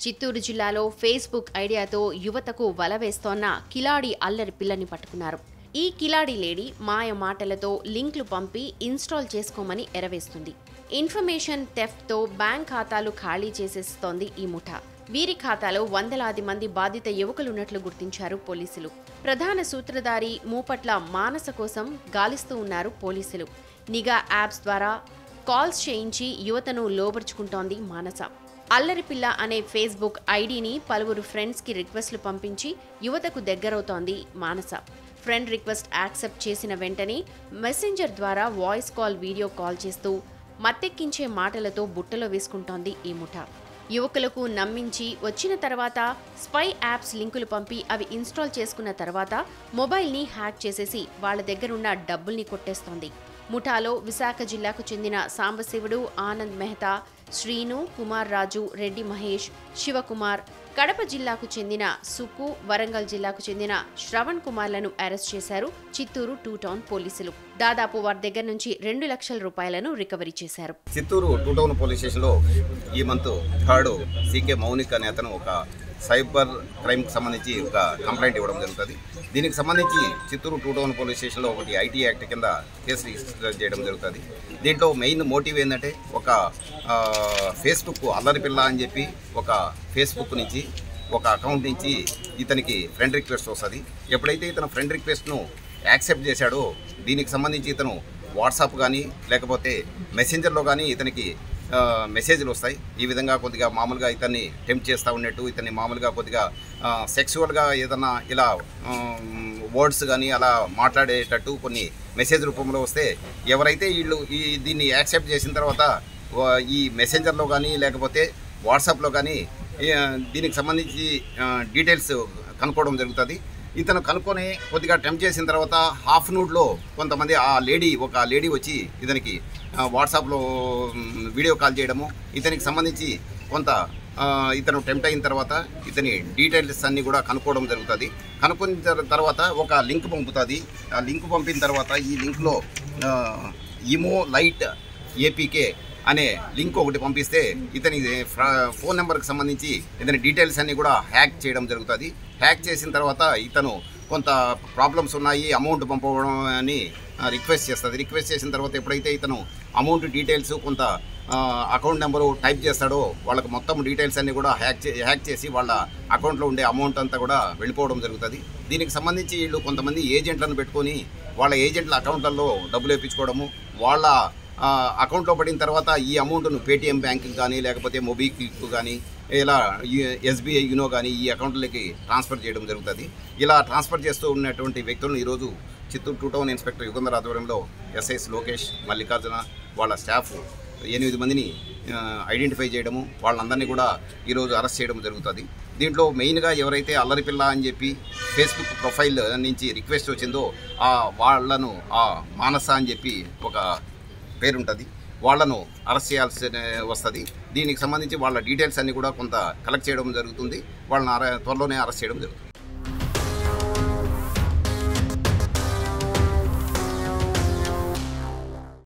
చిత్తూరు జిల్లాలో ఫేస్బుక్ ఐడియాతో యువతకు వల వేస్తోన్న కిలాడి అల్లరి పిల్లని పట్టుకున్నారు. ఈ కిలాడి లేడీ మాయ మాటలతో లింక్లు పంపి ఇన్స్టాల్ చేసుకోమని ఎరవేస్తుంది. ఇన్ఫర్మేషన్ థెఫ్ట్తో బ్యాంక్ ఖాతాలు ఖాళీ చేసేస్తోంది ఈ ముఠా. వీరి ఖాతాలో వందలాది మంది బాధిత యువకులున్నట్లు గుర్తించారు పోలీసులు. ప్రధాన సూత్రధారి మూపట్ల మానస కోసం గాలిస్తూ ఉన్నారు పోలీసులు. నిఘా యాప్స్ ద్వారా కాల్స్ చేయించి యువతను లోబర్చుకుంటోంది మానస. అల్లరిపిల్ల అనే ఫేస్బుక్ ఐడిని పలువురు ఫ్రెండ్స్కి రిక్వెస్ట్లు పంపించి యువతకు దగ్గరవుతోంది మానస. ఫ్రెండ్ రిక్వెస్ట్ యాక్సెప్ట్ చేసిన వెంటనే మెసెంజర్ ద్వారా వాయిస్ కాల్, వీడియో కాల్ చేస్తూ మత్తెక్కించే మాటలతో బుట్టలో వేసుకుంటోంది ఈ ముఠా. యువకులకు నమ్మించి వచ్చిన తర్వాత స్పై యాప్స్ లింకులు పంపి అవి ఇన్స్టాల్ చేసుకున్న తర్వాత మొబైల్ని హ్యాక్ చేసేసి వాళ్ళ దగ్గరున్న డబ్బుల్ని కొట్టేస్తోంది. ముఠాలో విశాఖ జిల్లాకు చెందిన సాంబశివుడు, ఆనంద్ మెహతా, శ్రీను, కుమార్ రాజు, రెడ్డి మహేష్, శివకుమార్, కడప జిల్లాకు చెందిన సుకు, వరంగల్ జిల్లాకు చెందిన శ్రవణ్ కుమార్లను అరెస్ట్ చేశారు చిత్తూరు 2 టౌన్ పోలీసులు. దాదాపు వారి దగ్గర నుంచి 2 లక్షల రూపాయలను రికవరీ చేశారు. చిత్తూరు 2 టౌన్ పోలీస్ స్టేషన్లో ఈ మంత్ 3 సీకే మౌనిక్ అనే అతను ఒక సైబర్ క్రైమ్కి సంబంధించి ఒక కంప్లైంట్ ఇవ్వడం జరుగుతుంది. దీనికి సంబంధించి చిత్తూరు 2 టౌన్ పోలీస్ స్టేషన్లో ఒకటి ఐటీ యాక్ట్ కింద కేసు రిజిస్టర్ చేయడం జరుగుతుంది. దీంట్లో మెయిన్ మోటివ్ ఏంటంటే ఒక ఫేస్బుక్ అల్లరిపిల్ల అని చెప్పి ఒక ఫేస్బుక్ నుంచి ఒక అకౌంట్ నుంచి ఇతనికి ఫ్రెండ్ రిక్వెస్ట్ వస్తుంది. ఎప్పుడైతే ఇతను ఫ్రెండ్ రిక్వెస్ట్ను యాక్సెప్ట్ చేశాడో దీనికి సంబంధించి ఇతను వాట్సాప్ కానీ లేకపోతే మెసెంజర్లో కానీ ఇతనికి మెసేజ్లు వస్తాయి. ఈ విధంగా కొద్దిగా మామూలుగా ఇతన్ని టెంప్ట్ చేస్తూ ఉన్నట్టు, ఇతన్ని మామూలుగా కొద్దిగా సెక్సువల్గా ఏదన్నా ఇలా వర్డ్స్ కానీ అలా మాట్లాడేటట్టు కొన్ని మెసేజ్ రూపంలో వస్తే ఎవరైతే వీళ్ళు దీన్ని యాక్సెప్ట్ చేసిన తర్వాత ఈ మెసెంజర్లో కానీ లేకపోతే వాట్సాప్లో కానీ దీనికి సంబంధించి డీటెయిల్స్ కనుక్కోవడం జరుగుతుంది. ఇతను కనుక్కొని కొద్దిగా టెంప్ట్ చేసిన తర్వాత హాఫ్ నూడ్లో కొంతమంది ఒక లేడీ వచ్చి ఇతనికి వాట్సాప్లో వీడియో కాల్ చేయడము, ఇతనికి సంబంధించి కొంత ఇతను టెంప్ట్ అయిన తర్వాత ఇతని డీటెయిల్స్ అన్నీ కూడా కనుక్కోవడం జరుగుతుంది. కనుక్కున్న తర్వాత ఒక లింక్ పంపుతుంది. ఆ లింక్ పంపిన తర్వాత ఈ లింక్లో ఇమో లైట్ ఏపీకే అనే లింక్ ఒకటి పంపిస్తే ఇతని ఫోన్ నెంబర్కి సంబంధించి ఇతని డీటెయిల్స్ అన్నీ కూడా హ్యాక్ చేయడం జరుగుతుంది. హ్యాక్ చేసిన తర్వాత ఇతను కొంత ప్రాబ్లమ్స్ ఉన్నాయి, అమౌంట్ పంపడం అని రిక్వెస్ట్ చేస్తుంది. రిక్వెస్ట్ చేసిన తర్వాత ఎప్పుడైతే ఇతను అమౌంట్ డీటెయిల్స్ కొంత అకౌంట్ నెంబరు టైప్ చేస్తాడో వాళ్ళకి మొత్తం డీటెయిల్స్ అన్నీ కూడా హ్యాక్ చేసి వాళ్ళ అకౌంట్లో ఉండే అమౌంట్ అంతా కూడా వెళ్ళిపోవడం జరుగుతుంది. దీనికి సంబంధించి వీళ్ళు కొంతమంది ఏజెంట్లను పెట్టుకొని వాళ్ళ ఏజెంట్ల అకౌంట్లలో డబ్బులు వేయించుకోవడము, వాళ్ళ అకౌంట్లో పడిన తర్వాత ఈ అమౌంట్ను పేటీఎం బ్యాంక్కి కానీ లేకపోతే మొబిక్విక్ కానీ ఇలా ఎస్బీఐ యూనో కానీ ఈ అకౌంట్లకి ట్రాన్స్ఫర్ చేయడం జరుగుతుంది. ఇలా ట్రాన్స్ఫర్ చేస్తూ ఉన్నటువంటి వ్యక్తులను ఈరోజు చిత్తూరు 2 టౌన్ ఇన్స్పెక్టర్ యుగంధర్ ఆధ్వర్యంలో ఎస్ఐస్ లోకేష్, మల్లికార్జున వాళ్ళ స్టాఫ్ 8 మందిని ఐడెంటిఫై చేయడము, వాళ్ళందరినీ కూడా ఈరోజు అరెస్ట్ చేయడం జరుగుతుంది. దీంట్లో మెయిన్గా ఎవరైతే అల్లరిపిల్ల అని చెప్పి ఫేస్బుక్ ప్రొఫైల్ నుంచి రిక్వెస్ట్ వచ్చిందో వాళ్ళను మానస అని చెప్పి ఒక పేరుంటుంది, వాళ్ళను అరెస్ట్ చేయాల్సి వస్తుంది. దీనికి సంబంధించి వాళ్ళ డీటెయిల్స్ అన్నీ కూడా కొంత కలెక్ట్ చేయడం జరుగుతుంది. వాళ్ళని త్వరలోనే అరెస్ట్ చేయడం జరుగుతుంది.